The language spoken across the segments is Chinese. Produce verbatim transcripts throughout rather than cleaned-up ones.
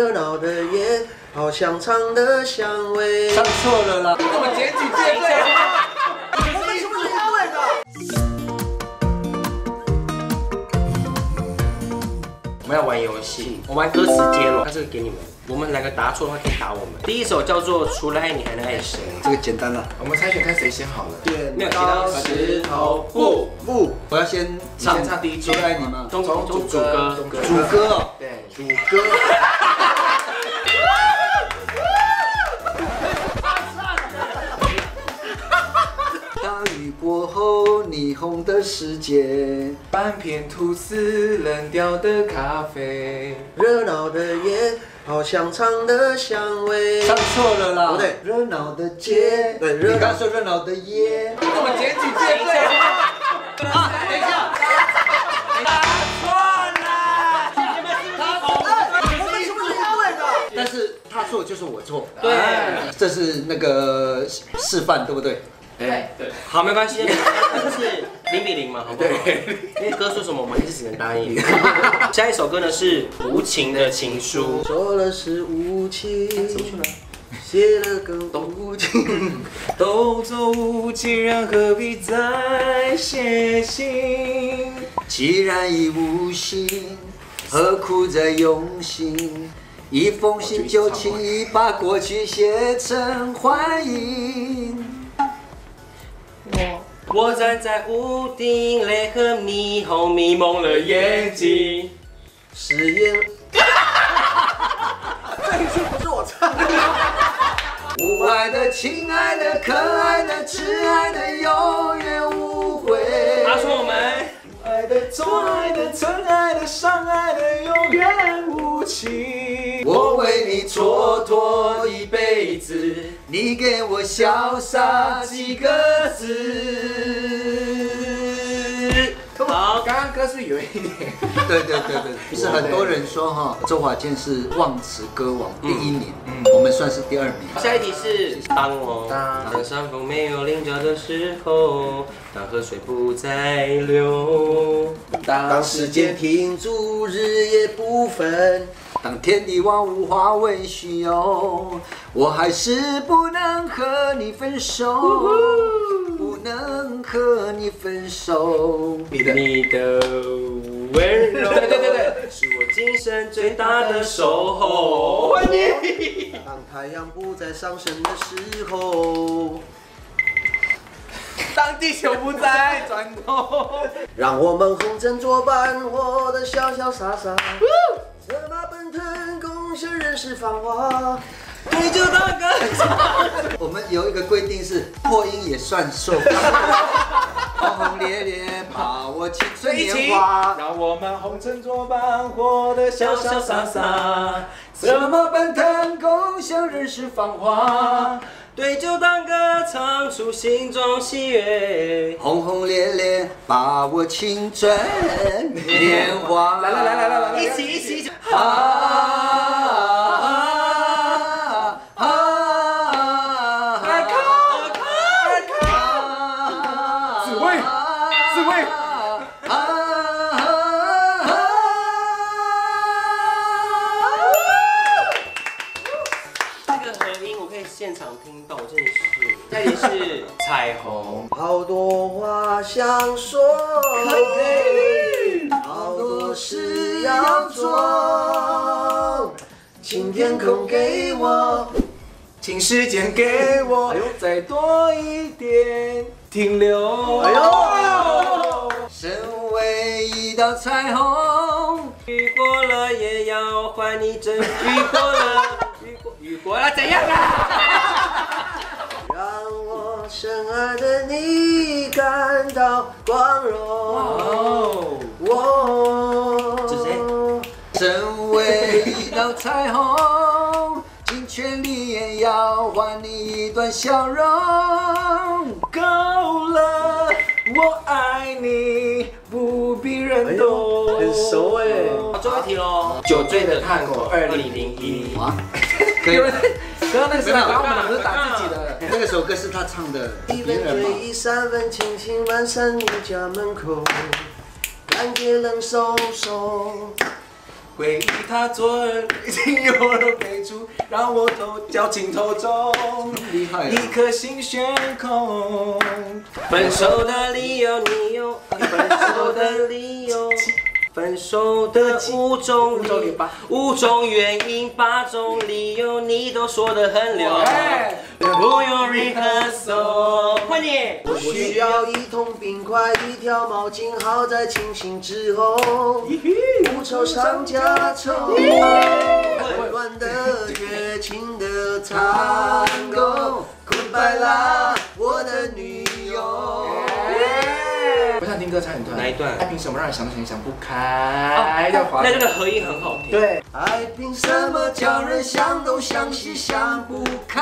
热闹的夜，好香肠的香味。 唱错了啦！ 你怎么检举借对？ 我们是不是对的？我们要玩游戏，我玩歌词接龙，那这个给你们。 我们两个答错的话可以打我们。第一首叫做《除了爱你还能爱谁》， 这个简单了。 我们猜拳看谁先好了。 没有提到石头布布，我要先唱先唱第一句。 除了爱你吗？ 中中主歌， 主歌， 主歌哦。 对， 主歌。 大雨过后，霓虹的世界， 半片吐司，冷掉的咖啡， 热闹的夜，好香肠的香味。 唱错了啦！ 不对， 热闹的街， 对，热你闹刚说热闹的夜， 你怎么检举借对？ 啊，等一下， 答错了，你们是他错， 我们是不是对的？ 但是他错就是我错。 对， 这是那个示范，对不对？ 对对， 好，没关系，这是零比零嘛，好不好？因为歌说什么，我们还是只能答应。下一首歌呢是《无情的情书》， 说了是无情，写了更无情。 都走无情人，何必再写信？ 既然已无心，何苦再用心？一封信就轻易把过去写成欢迎。 我站在屋顶，泪和霓虹迷蒙了眼睛。 誓言。这一句不是我唱的。 无爱的、亲爱的、可爱的、挚爱的，永远无悔。 答错我们。 爱的、错爱的、曾爱的、伤害的，永远无情。 我为你蹉跎一辈子，你给我潇洒几个字。 好， 刚刚歌是有一点， 对对对对，就是很多人说哈，周华健是忘词歌王第一名， 嗯我们算是第二名。 下一题是当我当当山峰没有棱角的时候，当河水不再流， 当时间停住，日夜不分。 当天地万物化为虚有，我还是不能和你分手，不能和你分手。 你的你的温柔， 对对对对， 是我今生最大的守候。 当太阳不再上升的时候， 当地球不再转动， 让我们红尘作伴，活得潇潇洒洒。策马奔腾，共享人世繁华。 对，就那个。 我们有一个规定是破音也算数。轰轰烈烈把握青春一起年华， 让我们红尘作伴，活得潇潇洒洒。 策马奔腾，共享人世繁华。 对酒当歌，唱出心中喜悦。 轰轰烈烈把握青春年华。 来来来来来来， 一起一起一起。 啊啊啊！ 尔康尔康，紫薇紫薇。 这个和音我可以现场听到，真的是。这里是彩虹， 好多话想说，好多事要做，请天空给我， 请时间给我再多一点停留。 哎呦， 身为一道彩虹， 雨过了也要还你真。雨过了，雨过雨过了怎样啊？ 让我深爱的你感到光荣。 哦， 我这谁？ 身为一道彩虹，尽全力也要还你一段笑容。 够了，我爱你，不必人懂。 很熟哎。 好，最后一题喽。酒醉的探狗二零零一。 啊，可以有。人刚刚那个是把我们两个打自己的。 那首歌是他唱的， 一分醉意，三分清醒，漫散你家门口，感觉冷飕飕。 回忆它左耳已经右耳飞出，让我头掉进头中， 厉害、啊！ 一颗心悬空。 分手的理由你有，分手的理由。分手的五种理五种原因，八种理由，你都说得很溜。不用 rehearsal， 快点！ 我需要一桶冰块，一条毛巾，好在清醒之后，无愁上加愁。温暖的绝情的tango， Goodbye 啦，我的女友。 我想听歌唱一段， 哪一段？ 爱凭什么让人想想想不开？要滑。 那段的合音很好听。 对。 爱凭什么叫人想东想西想不开？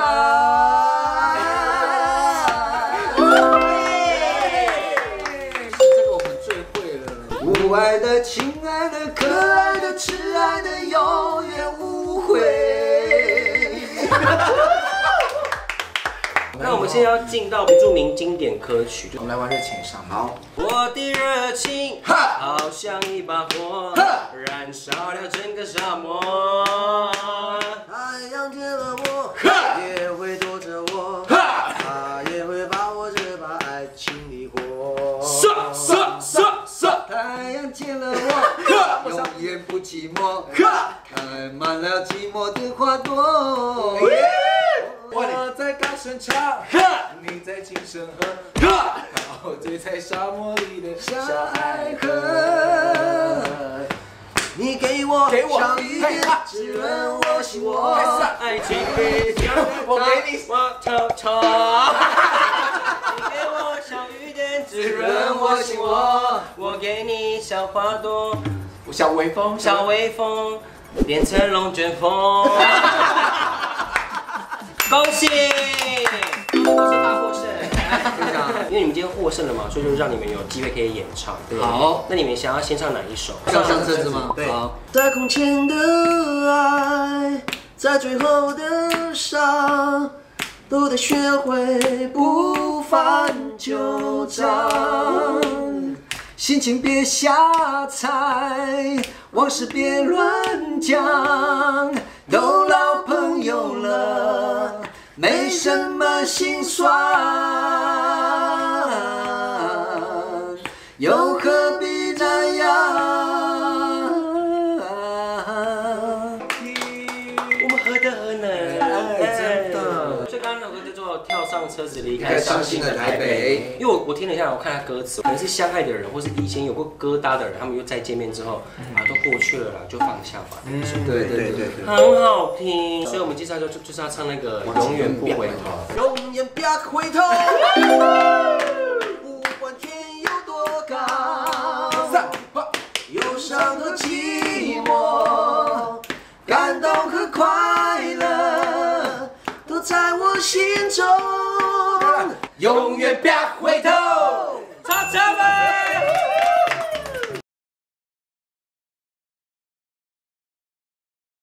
这个我们最会了。 无爱的、亲爱的、可爱的、痴爱的，永远无悔。 那我们现在要进到原住民经典歌曲， 我们来玩热情上。 好， 我的热情好像一把火，燃烧了整个沙漠。 太阳见了我，也会躲着我，它也会把我这把爱情的火。 射射射射！ 太阳见了我，永远不寂寞，开满了寂寞的花朵。 我在高声唱，你在轻声哼，陶醉在沙漠里的小爱河。 你给我给我小雨点，滋润我心窝。 爱情飞翔， 我给你我悄悄。你给我小雨点，滋润我心窝。我给你小花朵， 小微风， 小微风变成龙卷风。恭喜！我是大获胜，因为你们今天获胜了嘛，所以就让你们有机会可以演唱。对， 好， 那你们想要先唱哪一首？ 上上车子吗？ 对好， 在空前的爱，在最后的伤，都得学会不翻旧账。 心情别瞎猜，往事别乱讲，都老朋友了，没什么心酸，又何必那样？ 我们何德何能？ 哎真的。 所以刚刚那首歌叫做《跳上车子离开离开伤心的台北》， 因为我我听了一下，我看他歌词，可能是相爱的人，或是以前有过疙瘩的人，他们又再见面之后，啊，都过去了啦，就放下吧。 嗯，对对对对。 很好听，所以我们接下来就就就是要唱那个永远不回头。 永远别回头，不管天有多高，忧伤和寂寞，感动和快乐，都在我心中。